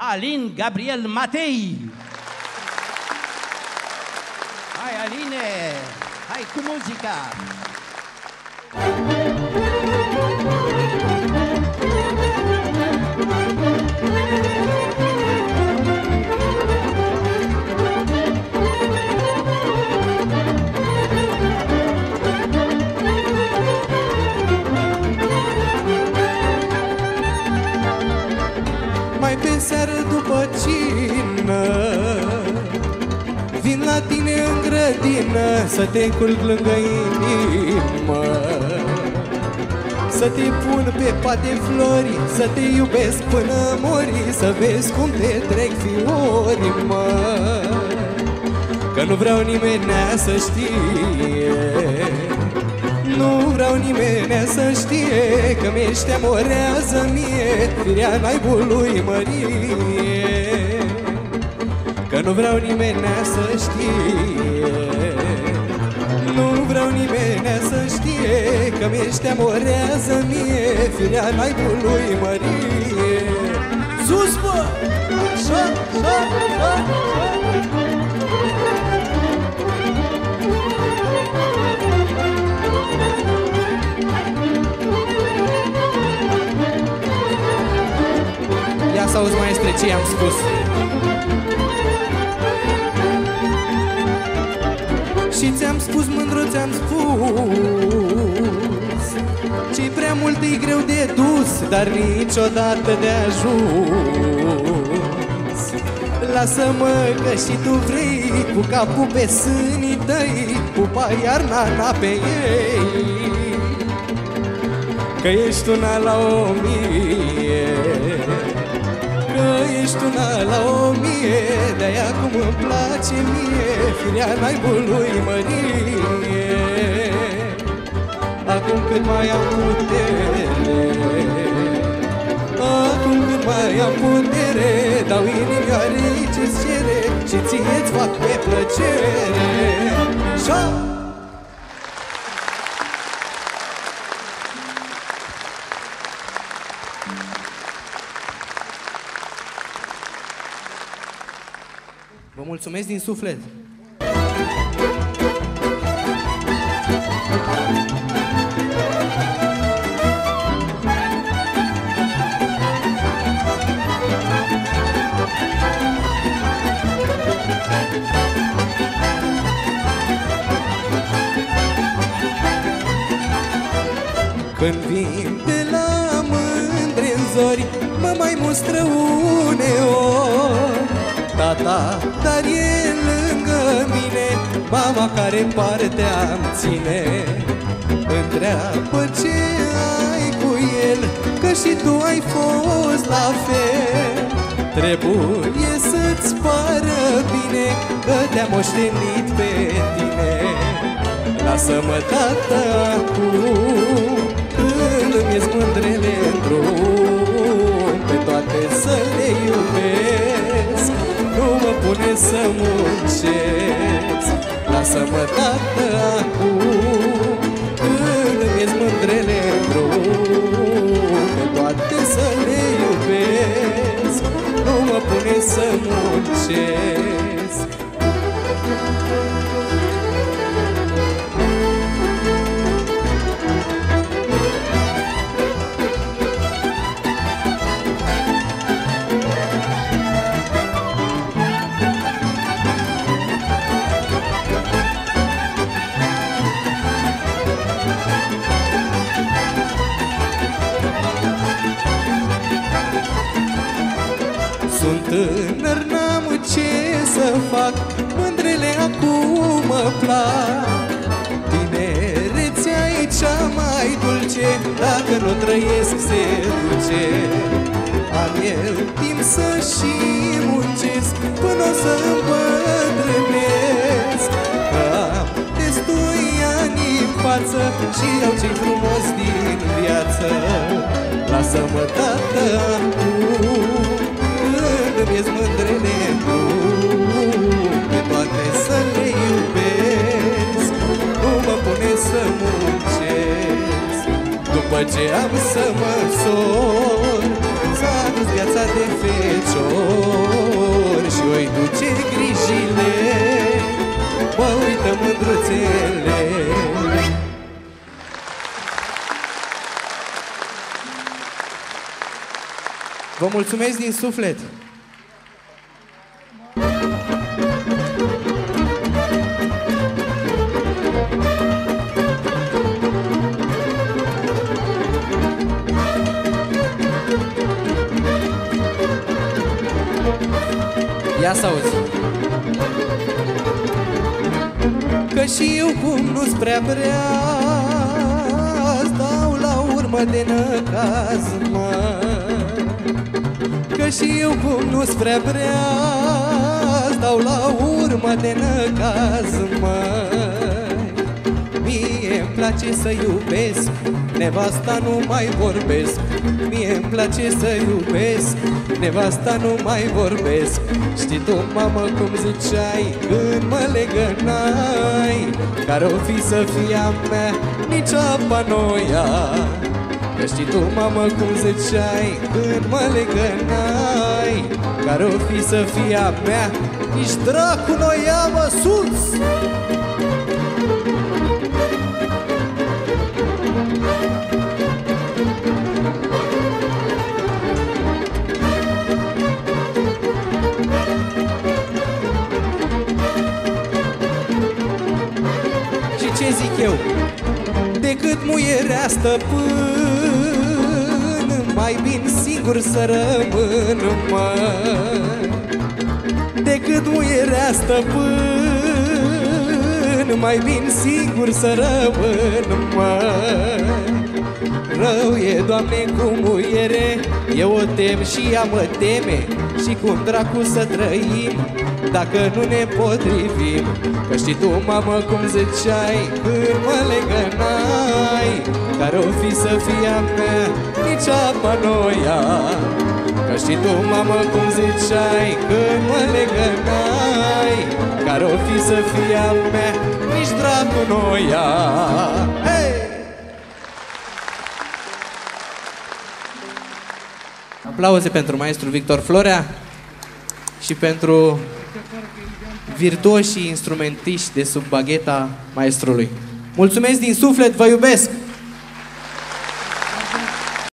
Alin Gabriel Matei. Hai, Aline, hai cu muzica! Mai pe seară după cină vin la tine în grădină să te culc lângă inimă, să te pun pe pat de flori, să te iubesc până mori, să vezi cum te trec fiorii, mă. Că nu vreau nimenea să știe, nu vreau nimenea să știe că mi-ești amorează mie firea naibului mărie. Că nu vreau nimenea să știe, nu vreau nimenea să știe că mi-ești amorează mie firea naibului mărie. Sus, bă! Așa, așa, așa, așa. Ia să auzi, maestre, ce i-am spus. Și ți-am spus, mândru, ți-am spus, ce-i prea mult e greu de dus, dar niciodată de ajuns. Lasă-mă că și tu vrei, cu capul pe sânii tăi, pupa iar nana pe ei. Că ești una la 1000, că ești una la 1000, de-aia cum îmi place mie firea naibului mărie. Acum când mai am putere, acum când mai am putere, dau inimioarei ce-ți cere și ție-ți fac pe plăcere. Și-a! Vă mulțumesc din suflet! Când vin de la mândre în zori, mă mai mustră uneori tata, dar e lângă mine mama care partea-mi ține. Întreabă ce ai cu el, că și tu ai fost la fel. Trebuie să-ți pară bine că te-am moștenit pe tine. Lasă-mă, tata, acum, când îmi-ies mândrele în drum, pe toate să le iubesc, nu mă pune să muncesc. Lasă-mă, tată, acum, când îmi-ies mândrele în drum, pe toate să le iubesc, nu mă pune să muncesc. Sunt tânăr, n-am ce să fac, mândrele acum mă plac. Tinerețea e cea mai dulce, dacă nu trăiesc se duce. Am eu timp să și muncesc până o să îmbătrânesc. Că am destui ani în față și iau ce-i frumos din viață. Lasă-mă, tată, acum, îmi-ies mândrele în drum, pe toate să le iubesc, nu mă pune să muncesc. După ce am să mă sor, s-a dus viața de fecior. frumoasele. Vă mulțumesc din suflet! Ia să auzi. Că și eu cum nu-s prea vrea, stau la urmă de năcaz, mă. Că și eu cum nu-s prea vrea, stau la urmă de năcaz, mă. Mie-mi place să iubesc, nevasta nu mai vorbesc. Mie-mi place să iubesc, nevasta nu mai vorbesc. Știi tu, mamă, cum ziceai când mă legănai, care-o fi să fie a mea, nici apa noia. Că știi tu, mamă, cum ziceai când mă legănai, care-o fi să fie a mea, nici dracu noia, mă, sus! Ce zic eu? Decât muierea stăpân, mai bine singur să rămân, mă. Decât muierea stăpân, mai bine singur să rămân, mă. Rău e, Doamne, cu muiere, eu o tem și ea mă teme. Și cum dracu să trăim dacă nu ne potrivim? Că știi tu, mamă, cum ziceai când mă legănai, care-o fi să fie a mea, nici apa noia. Că știi tu, mamă, cum ziceai când mă legănai, care-o fi să fie a mea, nici dracu noia. Hey! Aplauze pentru maestru Victor Florea și pentru virtuoșii instrumentiști de sub bagheta maestrului. Mulțumesc din suflet, vă iubesc!